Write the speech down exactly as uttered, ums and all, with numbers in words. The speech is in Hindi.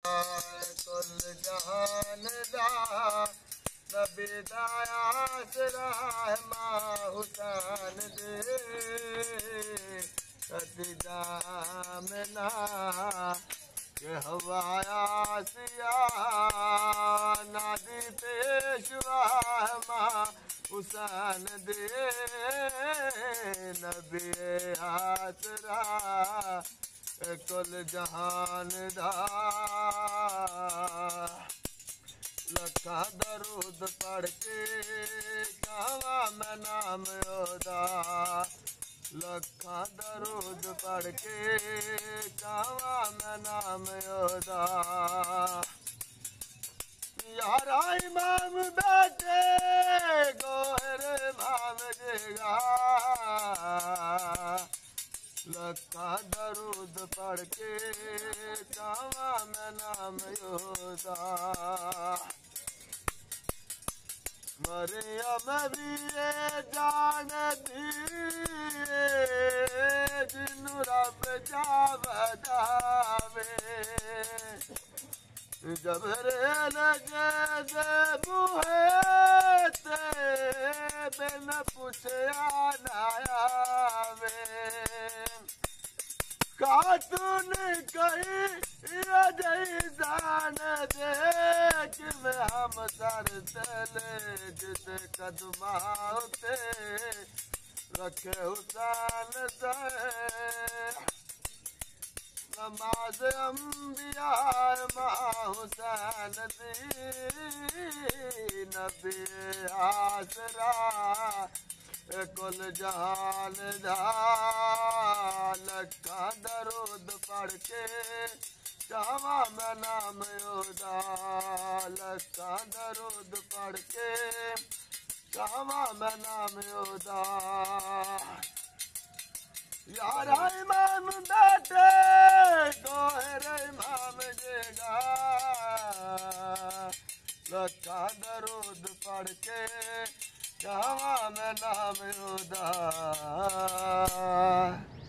कुल जहान दा नबी दा आसरा मां हुसैन दे कदी जामना के हवाया सिया नादी पेशवा मां हुसैन दे नबी आसरा कुल जहान दा लखा दरूद पढ़ के गावा मैं नाम ओदा लखा दरूद पढ़ के गावा मैं नाम ओदा यारा इमाम बैठे गोहर इमाम देगा लखा दरूद पढ़ के गावा मैं नाम योदा मरियम भी जान दी जिन्नू रब जावे जबरेल जे बूहे ते बिन पुछया ना आवे खातून कही जई जान देख में हम सर तले जिते कदमा उते रखे हुसैन से नमाज अंबिया मां हुसैन दी नबी आसरा कुल जहान दा लखा दरूद पढ़ के गावा मैं नाम ओदा लखा दरूद पढ़ के गावा मैं नाम ओदा यारा इमाम बैठे गोहर इमाम देगा लखा दरूद पढ़ के गावा मैं नाम ओदा।